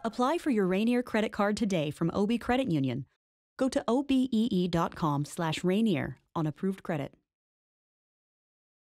Apply for your Rainier credit card today from OB Credit Union. Go to obee.com/Rainier on approved credit.